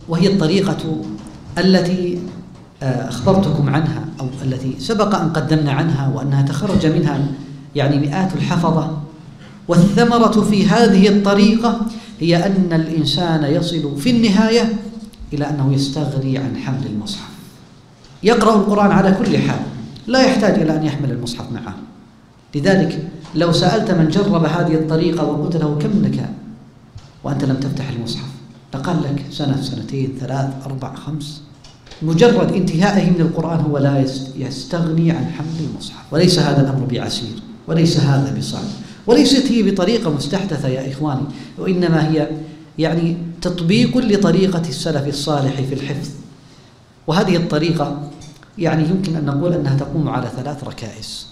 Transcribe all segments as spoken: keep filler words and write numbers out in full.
وهي الطريقة التي أخبرتكم عنها أو التي سبق أن قدمنا عنها، وأنها تخرج منها يعني مئات الحفظة. والثمرة في هذه الطريقة هي أن الإنسان يصل في النهاية إلى أنه يستغني عن حمل المصحف، يقرأ القرآن على كل حال، لا يحتاج إلى أن يحمل المصحف معه. لذلك لو سألت من جرب هذه الطريقة وقلت له كم لك وأنت لم تفتح المصحف، لقال لك سنة، سنتين، ثلاث، أربع، خمس. مجرد انتهائه من القرآن هو لا يستغني عن حمل المصحف. وليس هذا الأمر بعسير، وليس هذا بصعب، وليست هي بطريقة مستحدثة يا إخواني، وإنما هي يعني تطبيق لطريقة السلف الصالح في الحفظ. وهذه الطريقة يعني يمكن أن نقول أنها تقوم على ثلاث ركائز.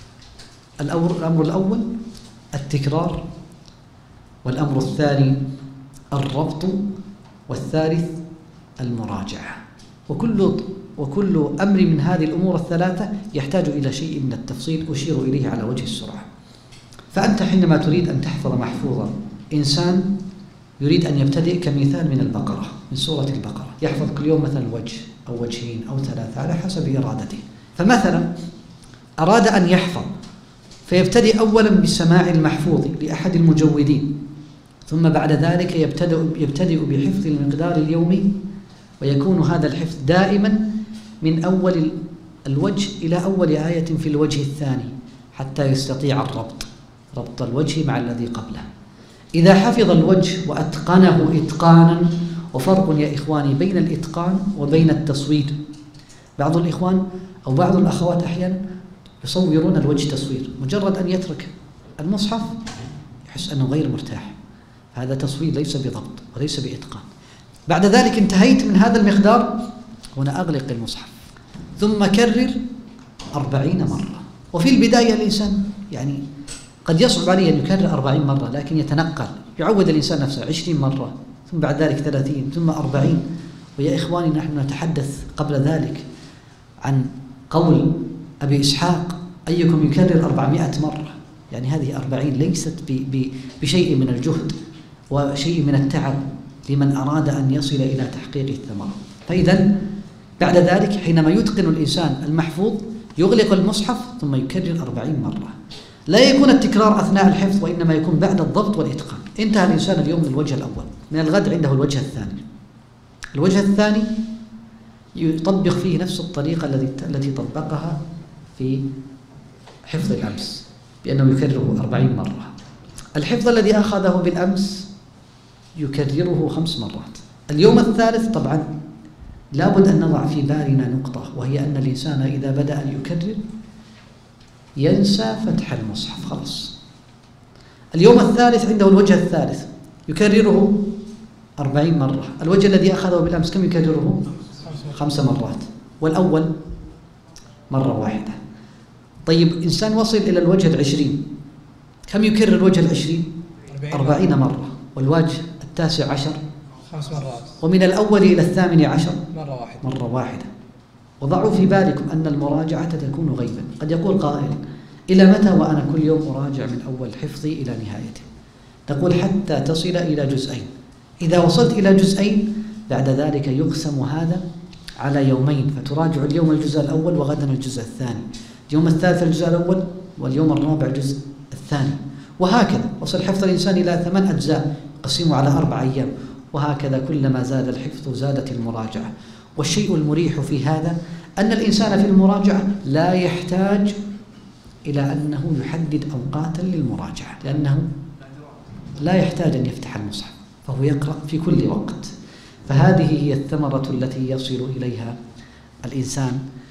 الأمر الأول التكرار، والأمر الثاني الربط، والثالث المراجعة. وكل وكل أمر من هذه الأمور الثلاثة يحتاج إلى شيء من التفصيل أشير إليه على وجه السرعة. فأنت حينما تريد أن تحفظ محفوظا، إنسان يريد أن يبتدئ كمثال من البقرة، من سورة البقرة، يحفظ كل يوم مثلا وجه أو وجهين أو ثلاثة على حسب إرادته. فمثلا أراد أن يحفظ فيبتدئ أولا بسماع المحفوظ لأحد المجودين، ثم بعد ذلك يبتدئ, يبتدئ بحفظ المقدار اليومي، ويكون هذا الحفظ دائما من أول الوجه إلى أول آية في الوجه الثاني حتى يستطيع الربط، ربط الوجه مع الذي قبله. إذا حفظ الوجه وأتقنه إتقانا، وفرق يا إخواني بين الإتقان وبين التصوير. بعض الإخوان أو بعض الأخوات أحيانا يصورون الوجه تصوير، مجرد أن يترك المصحف يحس أنه غير مرتاح. هذا تصوير ليس بضبط وليس بإتقان. بعد ذلك انتهيت من هذا المقدار، هنا أغلق المصحف ثم كرر أربعين مرة. وفي البداية الإنسان يعني قد يصعب عليه أن يكرر أربعين مرة، لكن يتنقل، يعود الإنسان نفسه عشرين مرة، ثم بعد ذلك ثلاثين، ثم أربعين. ويا إخواني نحن نتحدث قبل ذلك عن قول أبي إسحاق أيكم يكرر أربعمائة مرة، يعني هذه أربعين ليست بشيء من الجهد وشيء من التعب لمن أراد أن يصل إلى تحقيق الثمرة. فإذا بعد ذلك حينما يتقن الإنسان المحفوظ يغلق المصحف ثم يكرر أربعين مرة. لا يكون التكرار أثناء الحفظ، وإنما يكون بعد الضبط والإتقان. انتهى الإنسان اليوم من الوجه الأول، من الغد عنده الوجه الثاني. الوجه الثاني يطبق فيه نفس الطريقة التي التي طبقها في حفظ الأمس، بأنه يكرره أربعين مرة. الحفظ الذي أخذه بالأمس يكرره خمس مرات. اليوم الثالث طبعا لابد أن نضع في بالنا نقطة، وهي أن الإنسان إذا بدأ أن يكرر ينسى فتح المصحف خلاص. اليوم الثالث عنده الوجه الثالث يكرره أربعين مرة. الوجه الذي أخذه بالأمس كم يكرره؟ خمس مرات، والأول مرة واحدة. طيب إنسان وصل إلى الوجه العشرين، كم يكرر الوجه العشرين؟ أربعين مرة. والوجه التاسع عشر خمس مرات. ومن الأول إلى الثامن عشر مرة واحدة مرة واحدة. وضعوا في بالكم أن المراجعة تكون غيبا. قد يقول قائل إلى متى وأنا كل يوم أراجع من أول حفظي إلى نهايته؟ نقول حتى تصل إلى جزئين. إذا وصلت إلى جزئين بعد ذلك يقسم هذا على يومين، فتراجع اليوم الجزء الأول وغدا الجزء الثاني، اليوم الثالث الجزء الأول واليوم الرابع الجزء الثاني، وهكذا. وصل حفظ الإنسان إلى ثمان أجزاء قسموا على أربع أيام، وهكذا كلما زاد الحفظ زادت المراجعة. والشيء المريح في هذا أن الإنسان في المراجعة لا يحتاج إلى أنه يحدد أوقاتا للمراجعة، لأنه لا يحتاج أن يفتح المصحف، فهو يقرأ في كل وقت. فهذه هي الثمرة التي يصل إليها الإنسان